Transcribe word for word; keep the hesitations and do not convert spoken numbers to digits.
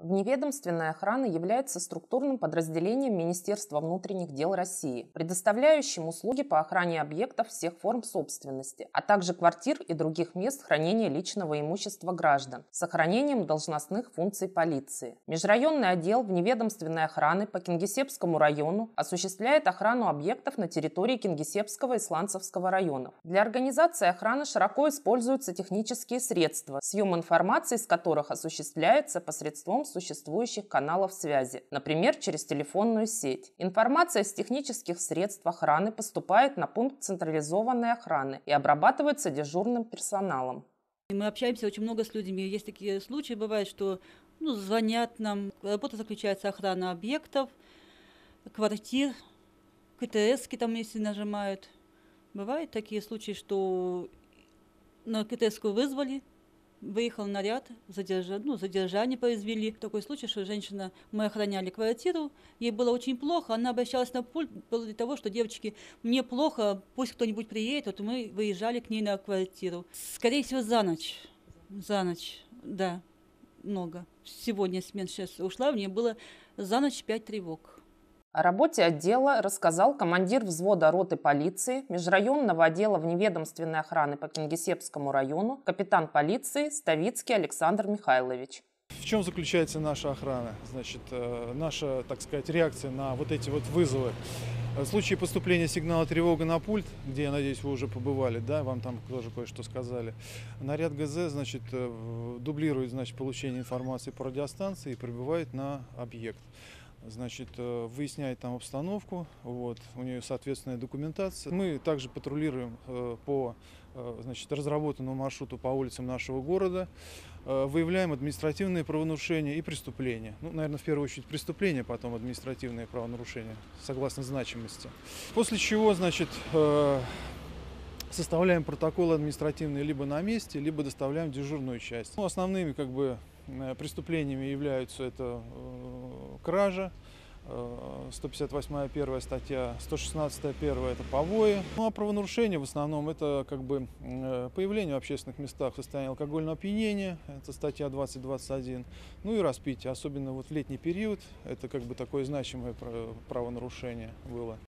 Вневедомственная охрана является структурным подразделением Министерства внутренних дел России, предоставляющим услуги по охране объектов всех форм собственности, а также квартир и других мест хранения личного имущества граждан с сохранением должностных функций полиции. Межрайонный отдел вневедомственной охраны по Кингисеппскому району осуществляет охрану объектов на территории Кингисеппского и Сланцевского районов. Для организации охраны широко используются технические средства, съем информации из которых осуществляется посредством существующих каналов связи, например, через телефонную сеть. Информация из технических средств охраны поступает на пункт централизованной охраны и обрабатывается дежурным персоналом. Мы общаемся очень много с людьми. Есть такие случаи, бывает, что ну, звонят нам. Работа заключается охрана объектов, квартир, КТСки там если нажимают. Бывают такие случаи, что на КТСку вызвали, выехал наряд, задержа, ну, задержание произвели. Такой случай, что женщина, мы охраняли квартиру, ей было очень плохо, она обращалась на пульт для того, что девочки, мне плохо, пусть кто-нибудь приедет, вот мы выезжали к ней на квартиру. Скорее всего, за ночь, за ночь, да, много. Сегодня смена сейчас ушла, у нее было за ночь пять тревог. О работе отдела рассказал командир взвода роты полиции межрайонного отдела вневедомственной охраны по Кингисеппскому району, капитан полиции Ставицкий Александр Михайлович. В чем заключается наша охрана? Значит, наша, так сказать, реакция на вот эти вот вызовы. В случае поступления сигнала тревога на пульт, где, я надеюсь, вы уже побывали, да, вам там тоже кое-что сказали, наряд ГЗ, значит, дублирует, значит, получение информации по радиостанции и прибывает на объект. Значит, выясняет там обстановку, вот, у нее соответственная документация. Мы также патрулируем по, значит, разработанному маршруту по улицам нашего города, выявляем административные правонарушения и преступления. Ну, наверное, в первую очередь преступления, потом административные правонарушения, согласно значимости. После чего, значит, составляем протоколы административные либо на месте, либо доставляем в дежурную часть. Ну, основными, как бы, преступлениями являются это э, кража, э, сто пятьдесят восьмая первая статья, сто шестнадцатая первая это побои. Ну а правонарушения в основном это как бы э, появление в общественных местах в состоянии алкогольного опьянения, это статья двадцать двадцать один, ну и распитие, особенно вот в летний период, это как бы такое значимое правонарушение было.